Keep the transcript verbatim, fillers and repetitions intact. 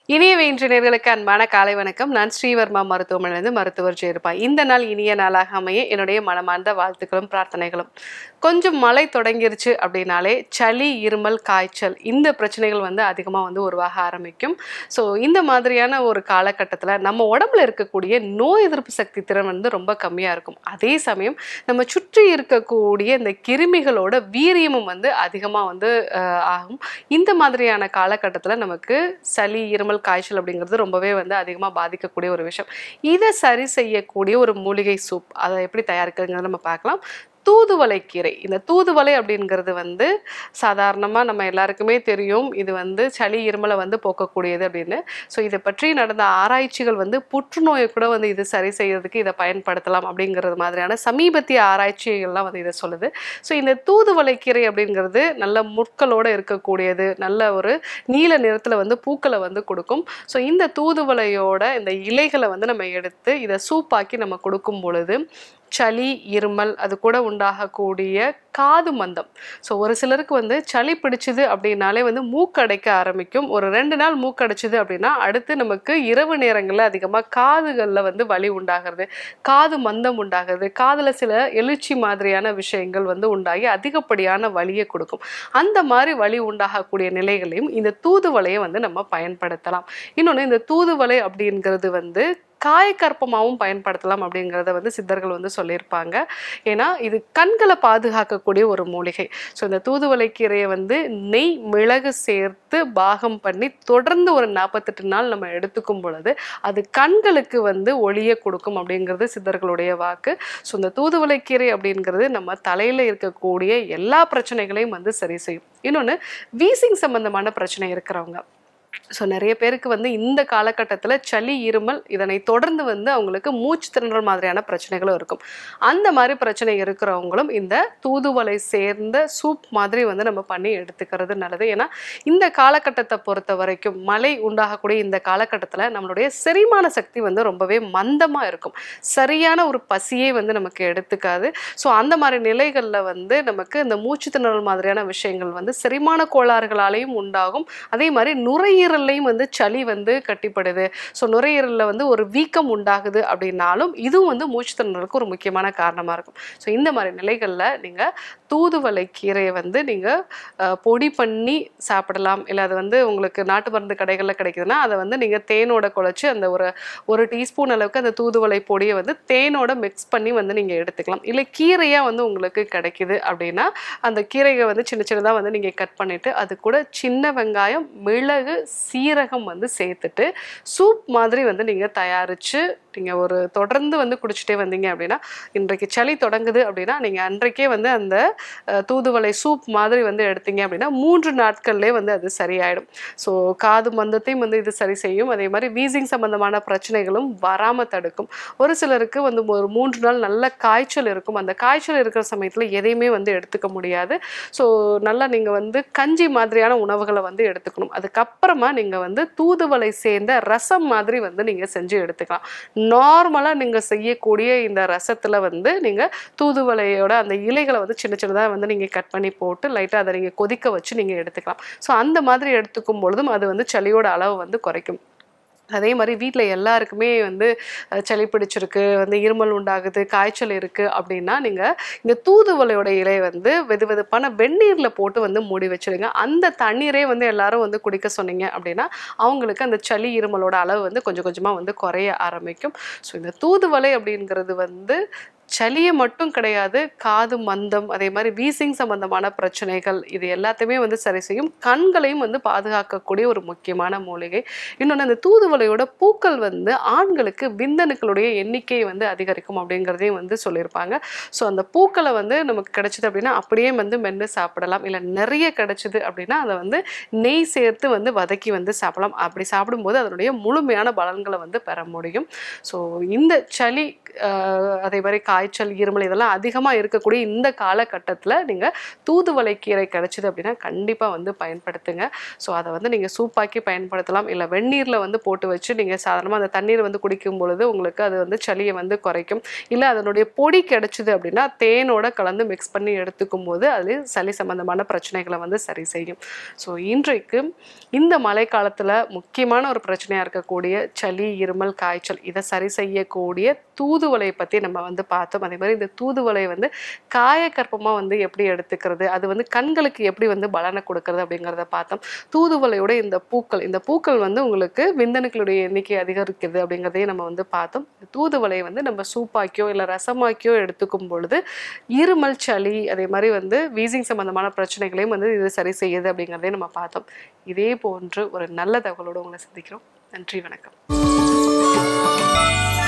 இனிய வெயின்று நேர்களுக்கு அன்பான காலை வணக்கம். நான் ஸ்ரீவர்மா மருத்துவமனையிலிருந்து மருத்துவர் ஜெயரூபா. இந்த நாள் இனிய நாளாக அமைய என்னுடைய மனமார்ந்த வாழ்த்துக்களும் பிரார்த்தனைகளும். கொஞ்சம் மழை தொடங்கிருச்சு அப்படின்னாலே சளி, இருமல், காய்ச்சல் இந்த பிரச்சனைகள் வந்து அதிகமாக வந்து உருவாக ஆரம்பிக்கும். ஸோ இந்த மாதிரியான ஒரு காலகட்டத்தில் நம்ம உடம்புல இருக்கக்கூடிய நோய் எதிர்ப்பு சக்தி திறன் வந்து ரொம்ப கம்மியாக இருக்கும். அதே சமயம் நம்ம சுற்றி இருக்கக்கூடிய இந்த கிருமிகளோட வீரியமும் வந்து அதிகமாக வந்து ஆகும். இந்த மாதிரியான காலகட்டத்தில் நமக்கு சளி, இருமல், காய்ச்சல் அப்படிங்கிறது ரொம்பவே வந்து அதிகமாக பாதிக்கக்கூடிய ஒரு விஷயம். இதை சரி செய்யக்கூடிய ஒரு மூலிகை சூப், அதை எப்படி தயாரிக்கிறதுங்கிறத நம்ம பார்க்கலாம். தூதுவளை கீரை. இந்த தூதுவளை அப்படிங்கிறது வந்து சாதாரணமாக நம்ம எல்லாருக்குமே தெரியும், இது வந்து சளி, இருமலை வந்து போக்கக்கூடியது அப்படின்னு. ஸோ இதை பற்றி நடந்த ஆராய்ச்சிகள் வந்து புற்றுநோயை கூட வந்து இது சரி செய்யறதுக்கு இதை பயன்படுத்தலாம் அப்படிங்கிறது மாதிரியான சமீபத்திய ஆராய்ச்சிகள்லாம் வந்து இதை சொல்லுது. ஸோ இந்த தூதுவளை கீரை அப்படிங்கிறது நல்ல முட்களோடு இருக்கக்கூடியது, நல்ல ஒரு நீல நிறத்தில் வந்து பூக்களை வந்து கொடுக்கும். ஸோ இந்த தூதுவளையோட இந்த இலைகளை வந்து நம்ம எடுத்து இதை சூப்பாக்கி நம்ம கொடுக்கும் பொழுது சளி, இருமல், அது கூட உண்டாகக்கூடிய காது மந்தம். ஸோ ஒரு சிலருக்கு வந்து சளி பிடிச்சிது அப்படின்னாலே வந்து மூக்கடைக்க ஆரம்பிக்கும். ஒரு ரெண்டு நாள் மூக்கடைச்சிது அப்படின்னா அடுத்து நமக்கு இரவு நேரங்களில் அதிகமாக காதுகளில் வந்து வலி உண்டாகிறது, காது மந்தம் உண்டாகிறது, காதில் சில எழுச்சி மாதிரியான விஷயங்கள் வந்து உண்டாகி அதிகப்படியான வலியை கொடுக்கும். அந்த மாதிரி வலி உண்டாகக்கூடிய நிலைகளையும் இந்த தூதுவளையை வந்து நம்ம பயன்படுத்தலாம். இன்னொன்று, இந்த தூதுவளை அப்படிங்கிறது வந்து காயக்கற்பமாகவும் பயன்படுத்தலாம் அப்படிங்கிறத வந்து சித்தர்கள் வந்து சொல்லியிருப்பாங்க. ஏன்னா இது கண்களை பாதுகாக்கக்கூடிய ஒரு மூலிகை. ஸோ இந்த தூதுவளை கீரையை வந்து நெய், மிளகு சேர்த்து பாகம் பண்ணி தொடர்ந்து ஒரு நாற்பத்தெட்டு நாள் நம்ம எடுத்துக்கும் பொழுது அது கண்களுக்கு வந்து ஒளியை கொடுக்கும் அப்படிங்கிறது சித்தர்களுடைய வாக்கு. ஸோ இந்த தூதுவளை கீரை அப்படிங்கிறது நம்ம தலையில் இருக்கக்கூடிய எல்லா பிரச்சனைகளையும் வந்து சரி செய்யும். இன்னொன்று, வீசிங் சம்பந்தமான பிரச்சனை இருக்கிறவங்க, ஸோ நிறைய பேருக்கு வந்து இந்த காலகட்டத்தில் சளி, இருமல், இதனை தொடர்ந்து வந்து அவங்களுக்கு மூச்சு திணறல் மாதிரியான பிரச்சனைகளும் இருக்கும். அந்த மாதிரி பிரச்சனை இருக்கிறவங்களும் இந்த தூதுவளை சேர்ந்த சூப் மாதிரி வந்து நம்ம பண்ணி எடுத்துக்கிறது நல்லது. ஏன்னா இந்த காலகட்டத்தை பொறுத்த வரைக்கும், மழை உண்டாகக்கூடிய இந்த காலகட்டத்தில் நம்மளுடைய செரிமான சக்தி வந்து ரொம்பவே மந்தமாக இருக்கும். சரியான ஒரு பசியே வந்து நமக்கு எடுத்துக்காது. ஸோ அந்த மாதிரி நிலைகளில் வந்து நமக்கு இந்த மூச்சு திணறல் மாதிரியான விஷயங்கள் வந்து செரிமான கோளாறுகளாலேயும் உண்டாகும். அதே மாதிரி நுரையீரல் வந்து சளி வந்து கட்டிப்படுது, ஸோ நுரையீரலில் வந்து ஒரு வீக்கம் உண்டாகுது அப்படின்னாலும் இதுவும் வந்து மூச்சு திணறலுக்கு ஒரு முக்கியமான காரணமாக இருக்கும். ஸோ இந்த மாதிரி நிலைகளில் நீங்கள் தூதுவளை கீரையை வந்து நீங்கள் பொடி பண்ணி சாப்பிடலாம். இல்லை அது வந்து உங்களுக்கு நாட்டு மருந்து கடைகளில் கிடைக்குதுன்னா அதை வந்து நீங்கள் தேனோட குழைச்சி அந்த ஒரு ஒரு டீஸ்பூன் அளவுக்கு அந்த தூதுவளை பொடியை வந்து தேனோட மிக்ஸ் பண்ணி வந்து நீங்கள் எடுத்துக்கலாம். இல்லை கீரையாக வந்து உங்களுக்கு கிடைக்குது அப்படின்னா அந்த கீரையை வந்து சின்ன சின்னதாக வந்து நீங்கள் கட் பண்ணிவிட்டு அது கூட சின்ன வெங்காயம், மிளகு, சீரகம் வந்து சேர்த்துட்டு சூப் மாதிரி வந்து நீங்கள் தயாரித்து நீங்கள் ஒரு தொடர்ந்து வந்து குடிச்சிட்டே வந்தீங்க அப்படின்னா, இன்றைக்கு சளி தொடங்குது அப்படின்னா நீங்கள் அன்றைக்கே வந்து அந்த தூதுவளை சூப் மாதிரி வந்து எடுத்தீங்க அப்படின்னா மூன்று நாட்கள்லேயே வந்து அது சரியாயிடும். ஸோ காது மந்தத்தையும் வந்து இது சரி செய்யும். அதே மாதிரி வீசிங் சம்பந்தமான பிரச்சனைகளும் வராமல் தடுக்கும். ஒரு சிலருக்கு வந்து ஒரு மூன்று நாள் நல்ல காய்ச்சல் இருக்கும். அந்த காய்ச்சல் இருக்கிற சமயத்தில் எதையுமே வந்து எடுத்துக்க முடியாது. ஸோ நல்லா நீங்கள் வந்து கஞ்சி மாதிரியான உணவுகளை வந்து எடுத்துக்கணும். அதுக்கப்புறமா நீங்கள் வந்து தூதுவளை சேர்ந்த ரசம் மாதிரி வந்து நீங்கள் செஞ்சு எடுத்துக்கலாம். நார்மலாக நீங்கள் செய்யக்கூடிய இந்த ரசத்தில் வந்து நீங்கள் தூதுவளையோட அந்த இலைகளை வந்து சின்ன சின்னதாக வந்து நீங்கள் கட் பண்ணி போட்டு லைட்டாக அதை நீங்கள் கொதிக்க வச்சு நீங்கள் எடுத்துக்கலாம். ஸோ அந்த மாதிரி எடுத்துக்கும் பொழுதும் அது வந்து சளியோட அளவு வந்து குறைக்கும். அதே மாதிரி வீட்டில் எல்லாருக்குமே வந்து சளி பிடிச்சிருக்கு, வந்து இருமல் உண்டாகுது, காய்ச்சல் இருக்குது அப்படின்னா நீங்கள் இந்த தூதுவளையோட இலை வந்து வெது வெதுப்பான வெந்நீரில் போட்டு வந்து மூடி வச்சுடுங்க. அந்த தண்ணீரே வந்து எல்லாரும் வந்து குடிக்க சொன்னீங்க அப்படின்னா அவங்களுக்கு அந்த சளி, இருமலோட அளவு வந்து கொஞ்சம் கொஞ்சமாக வந்து குறைய ஆரம்பிக்கும். ஸோ இந்த தூதுவளை அப்படிங்கிறது வந்து சளியை மட்டும் கிடையாது, காது மந்தம், அதே மாதிரி வீசிங் சம்பந்தமான பிரச்சனைகள் இது எல்லாத்தையுமே வந்து சரி செய்யும். கண்களையும் வந்து பாதுகாக்கக்கூடிய ஒரு முக்கியமான மூலிகை. இன்னொன்று, அந்த தூதுவளையோட பூக்கள் வந்து ஆண்களுக்கு விந்தணுக்களுடைய எண்ணிக்கையை வந்து அதிகரிக்கும் அப்படிங்கிறதையும் வந்து சொல்லியிருப்பாங்க. ஸோ அந்த பூக்களை வந்து நமக்கு கிடைச்சிது அப்படின்னா அப்படியே வந்து மென்று சாப்பிடலாம். இல்லை நிறைய கிடைச்சிது அப்படின்னா அதை வந்து நெய் சேர்த்து வந்து வதக்கி வந்து சாப்பிடலாம். அப்படி சாப்பிடும்போது அதனுடைய முழுமையான பலன்களை வந்து பெற முடியும். ஸோ இந்த சளி, அதே மாதிரி காய்ச்சல் இருமல் இதெல்லாம் அதிகமாக இருக்கக்கூடிய இந்த காலகட்டத்தில் நீங்கள் தூதுவளை கீரை கிடைச்சிது அப்படின்னா கண்டிப்பாக வந்து பயன்படுத்துங்க. ஸோ அதை வந்து நீங்கள் சூப்பாக்கி பயன்படுத்தலாம், இல்லை வெந்நீரில் வந்து போட்டு வச்சு நீங்கள் சாதாரணமாக அந்த தண்ணீர் வந்து குடிக்கும் பொழுது உங்களுக்கு அது வந்து சளியை வந்து குறைக்கும். இல்லை அதனுடைய பொடி கிடைச்சிது அப்படின்னா தேனோட கலந்து மிக்ஸ் பண்ணி எடுத்துக்கும் போது அது சளி சம்பந்தமான பிரச்சனைகளை வந்து சரி செய்யும். ஸோ இன்றைக்கு இந்த மழை காலத்தில் முக்கியமான ஒரு பிரச்சனையாக இருக்கக்கூடிய சளி இருமல் காய்ச்சல் இதை சரி செய்யக்கூடிய தூதுவளையை பற்றி நம்ம வந்து பார்த்தோம். அதே மாதிரி இந்த தூதுவளை வந்து காயக்கற்பமாக வந்து எப்படி எடுத்துக்கிறது, அது வந்து கண்களுக்கு எப்படி வந்து பலனை கொடுக்கறது அப்படிங்கிறத பார்த்தோம். தூதுவளையோட இந்த பூக்கள் இந்த பூக்கள் வந்து உங்களுக்கு விந்தணுக்களுடைய எண்ணிக்கை அதிகரிக்கிறது அப்படிங்கிறதையும் நம்ம வந்து பார்த்தோம். தூதுவளையை வந்து நம்ம சூப்பாக்கியோ இல்லை ரசமாக்கியோ எடுத்துக்கும் பொழுது இருமல் சளி அதே மாதிரி வந்து வீசிங் சம்பந்தமான பிரச்சனைகளையும் வந்து இது சரி செய்யுது அப்படிங்கிறதையும் நம்ம பார்த்தோம். இதே போன்று ஒரு நல்ல தகவலோடு உங்களை சந்திக்கிறோம். நன்றி, வணக்கம்.